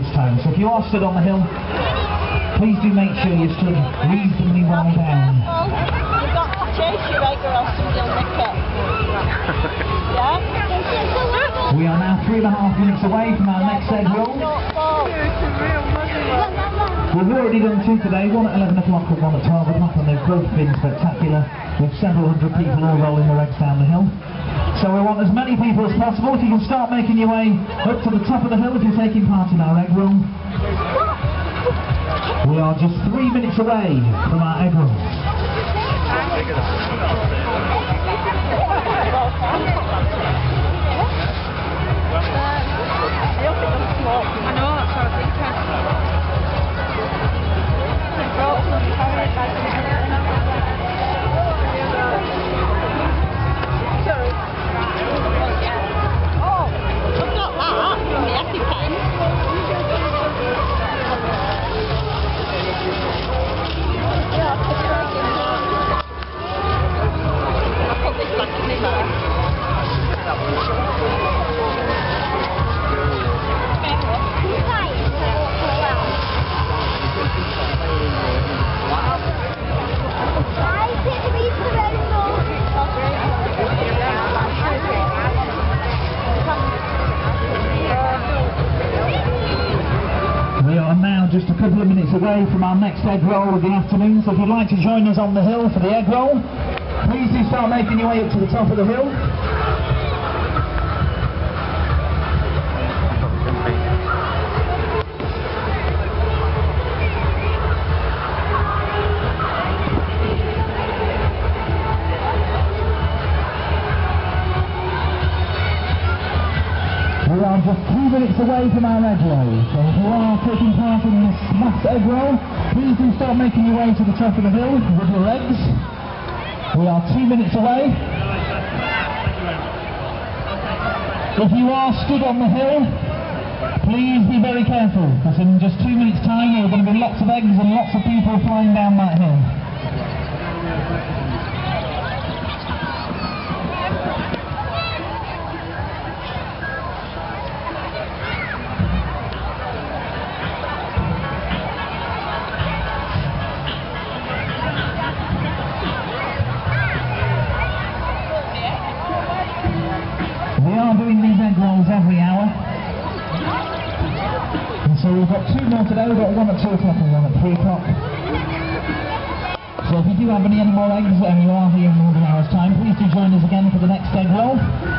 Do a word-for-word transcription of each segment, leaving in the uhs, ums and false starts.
this time. So if you are stood on the hill, please do make sure you're stood reasonably well down. You've got to chase your egg or else somebody will nick it. Yeah? We are now three and a half minutes away from our next egg roll. We've already done two today, one at eleven o'clock and one at twelve o'clock, and they've both been spectacular, with several hundred people all rolling their eggs down the hill. So we want as many people as possible. If you can start making your way up to the top of the hill if you're taking part in our egg roll. We are just three minutes away from our egg roll. I know, that's what I was thinking. Oh, I've got that from the EpiPen. Yeah, I'll put this back in there. We are now just a couple of minutes away from our next egg roll of the afternoon, so if you'd like to join us on the hill for the egg roll, please do start making your way up to the top of the hill. We are just two minutes away from our egg roll, so if you are taking part in this mass egg roll, please do start making your way to the top of the hill with your eggs. We are two minutes away. If you are stood on the hill, please be very careful, because in just two minutes time there are going to be lots of eggs and lots of people flying down that hill. We are doing these egg rolls every hour, and so we've got two more today. We've got one at two o'clock and one at three o'clock. So if you do have any, any more eggs and you are here in another hour's time, please do join us again for the next egg roll.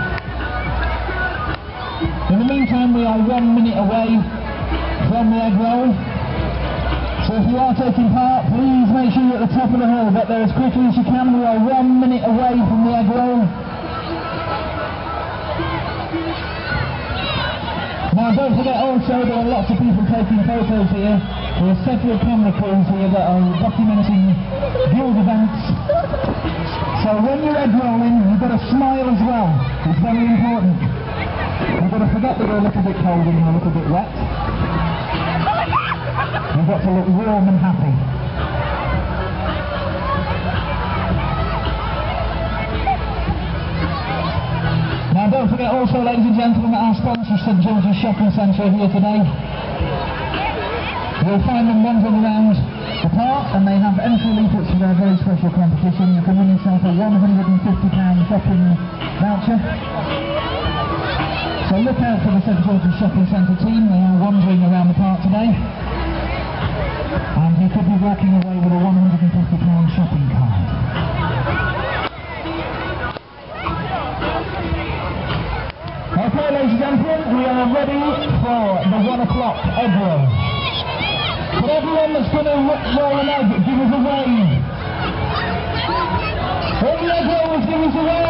In the meantime, we are one minute away from the egg roll, so if you are taking part, please make sure you're at the top of the hill, get there as quickly as you can. We are one minute away from the egg roll. Now don't forget also there are lots of people taking photos here. There are several camera crews here that are documenting guild events. So when you're egg rolling, you've got to smile as well. It's very important. You've got to forget that you're a little bit cold and you're a little bit wet. You've got to look warm and happy. Now don't forget also, ladies and gentlemen, that our sponsor St George's Shopping Centre are here today. You'll find them wandering around the park, and they have entry leaflets for their very special competition. You can win yourself a one hundred and fifty pound shopping voucher. So look out for the St George's Shopping Centre team. They are wandering around the park today. And you could be walking away with a one hundred and fifty pound shopping card. Okay, ladies and gentlemen, we are ready for the one o'clock egg roll. But everyone that's going to roll an egg, give us a wave. All the egg rollers, give us a wave.